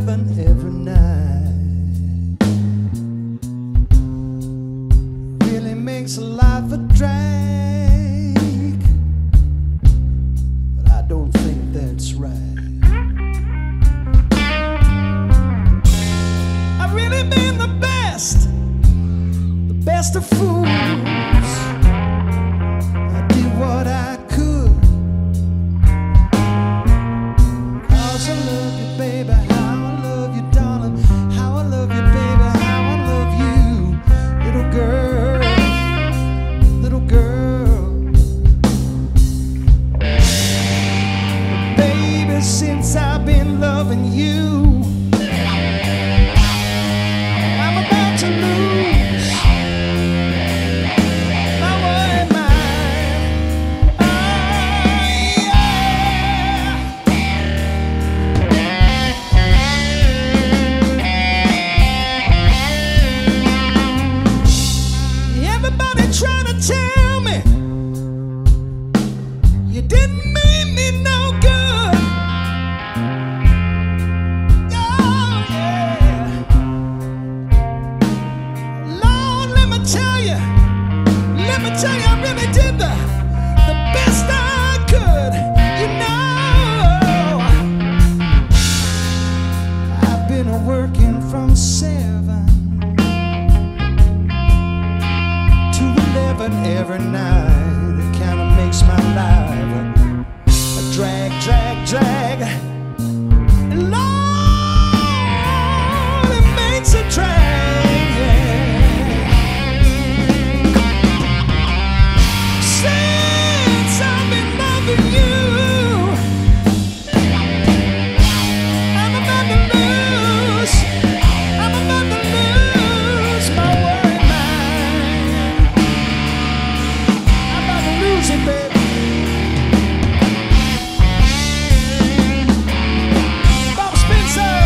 11 every night. Really makes a life a drag, but I don't think that's right. I've really been the best of fools. I did what I could, 'cause I love you, baby, how I love you, darling, how I love you, baby, how I love you, little girl, little girl. Baby, since I've been loving you, I'm about to lose my worried mind. Oh, yeah. Everybody trying to tell me you didn't mean me no good. Oh, yeah. Lord, let me tell you, I really did the best I could. You know, I've been working from 7 to 11 every night. It kind of makes my life a drag, drag, drag. And Lord, it makes a drag. Since I've been loving you, I'm about to lose my worried mind. I'm about to lose it, baby. Bob Spenser.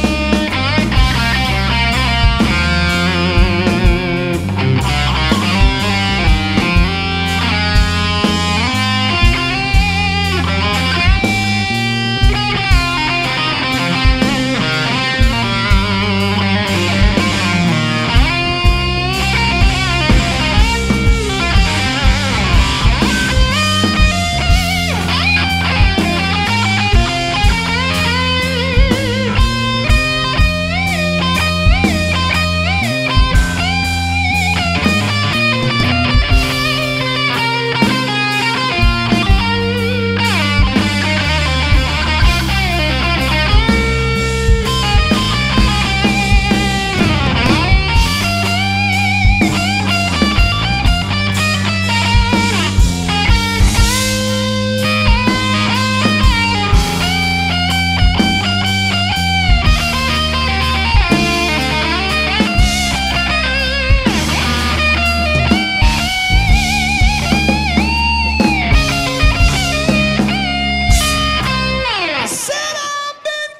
I said I've been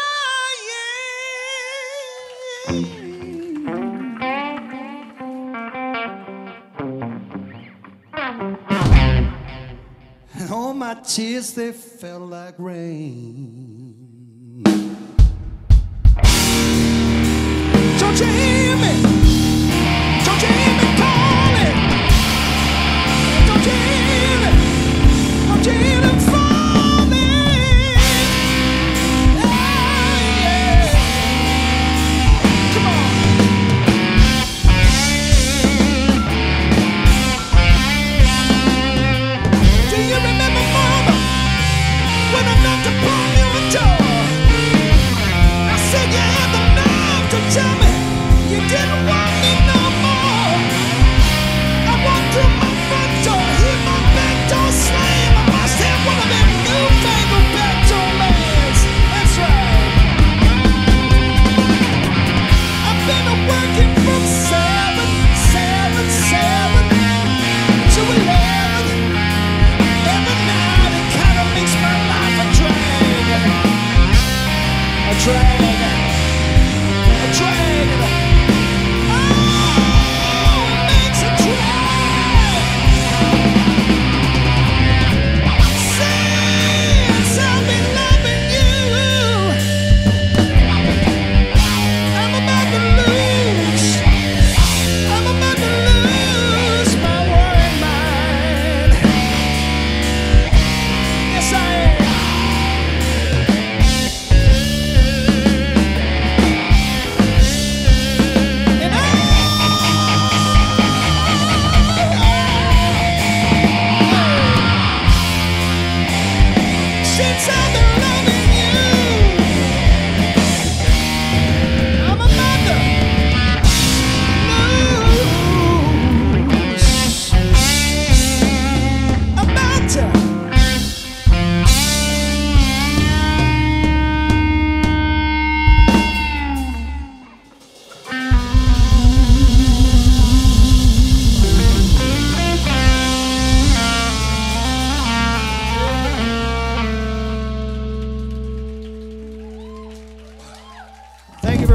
crying, and all my tears, they fell like rain. Don't you hear me? Don't you hear me calling? Don't you hear me? Don't you hear them falling? Oh, yeah. Come on. Do you remember, Mama, when I knocked upon your door? I said you had the nerve to tell me you didn't want me no more. I walked through my front door, hear my back door slam. I must have one of them newfangled back door lands. That's right. I've been working from 7 to 11 every night. It kind of makes my life a drag, a drag, a drag. Oh, it makes a drag. Since I've been loving you,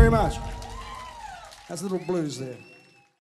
very much. That's a little blues there.